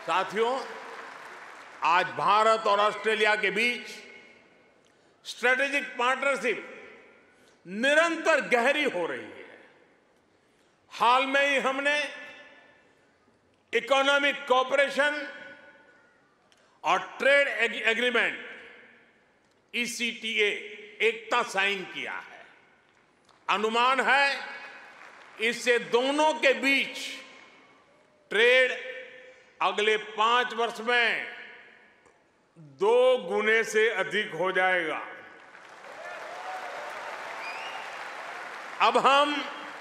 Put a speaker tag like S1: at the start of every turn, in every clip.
S1: साथियों, आज भारत और ऑस्ट्रेलिया के बीच स्ट्रेटेजिक पार्टनरशिप निरंतर गहरी हो रही है। हाल में ही हमने इकोनॉमिक कोऑपरेशन और trade agreement ECTA ECTA sign किया है। अनुमान है इससे दोनों के बीच ट्रेड अगले 5 वर्ष में 2 गुने से अधिक हो जाएगा। अब हम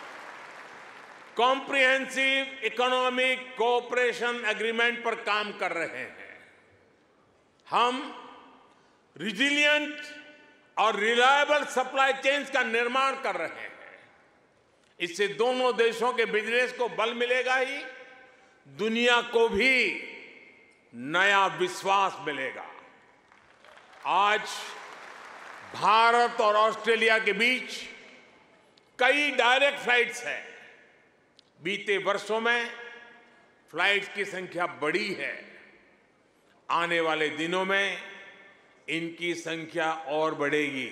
S1: कॉम्प्रिहेंसिव इकोनॉमिक कोऑपरेशन एग्रीमेंट पर काम कर रहे हैं। हम रिजिलिएंट और रिलायबल सप्लाई चेन्स का निर्माण कर रहे हैं। इससे दोनों देशों के बिजनेस को बल मिलेगा ही, दुनिया को भी नया विश्वास मिलेगा। आज भारत और ऑस्ट्रेलिया के बीच कई डायरेक्ट फ्लाइट्स हैं। बीते वर्षों में फ्लाइट्स की संख्या बढ़ी है। आने वाले दिनों में इनकी संख्या और बढ़ेगी।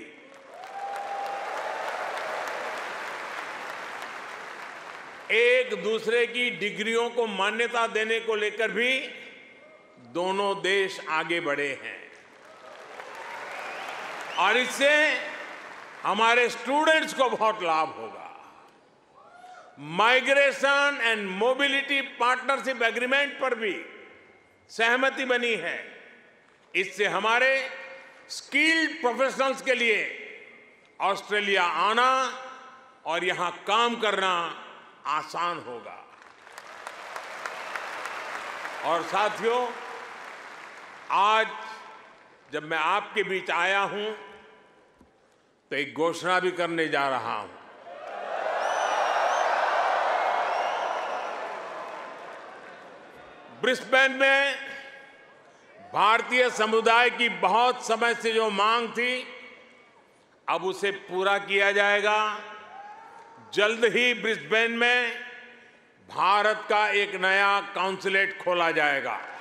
S1: एक दूसरे की डिग्रियों को मान्यता देने को लेकर भी दोनों देश आगे बढ़े हैं और इससे हमारे स्टूडेंट्स को बहुत लाभ होगा। Migration and mobility partnership agreement पर भी सहमति बनी है। इससे हमारे स्किल्ड प्रोफेशनल्स के लिए ऑस्ट्रेलिया आना और यहां काम करना आसान होगा। और साथियों, आज जब मैं आपके बीच आया हूं तो एक घोषणा भी करने जा रहा हूं। ब्रिस्बेन में भारतीय समुदाय की बहुत समय से जो मांग थी, अब उसे पूरा किया जाएगा। जल्द ही ब्रिस्बेन में भारत का एक नया कॉन्सुलेट खोला जाएगा।